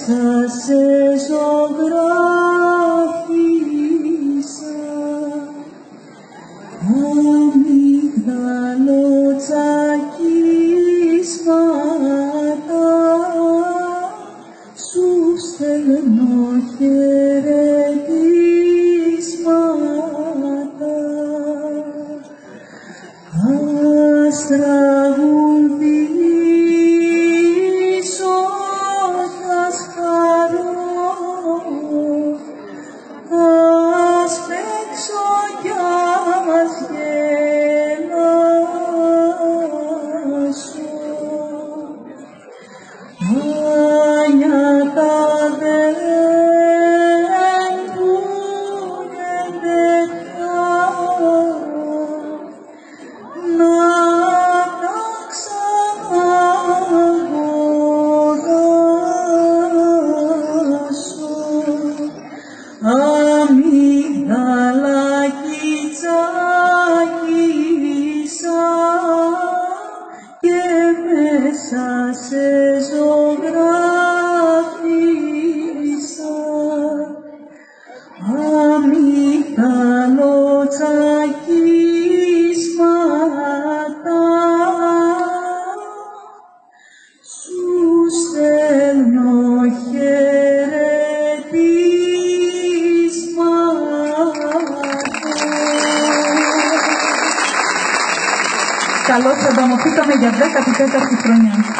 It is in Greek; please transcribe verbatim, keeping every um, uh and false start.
μέσα σε ζωγράφισα αμυγδαλοτσακίσματα, σου στέλνω χαιρετίσματα. Ας τραγουδήσω κι ας χαρώ, ας παίξω κι ας γελάσω. Άνιατα δεν πουλιέται πια, να τα ξαναγοράσω. Αμυγδαλάκι τσακίσα και μέσα σε ζωγράφισα αμυγδαλοτσακίσματα, σου στέλνω χαιρετίσματα. Καλώς ανταμωθήκαμε για δέκατη τέταρτη χρονιά.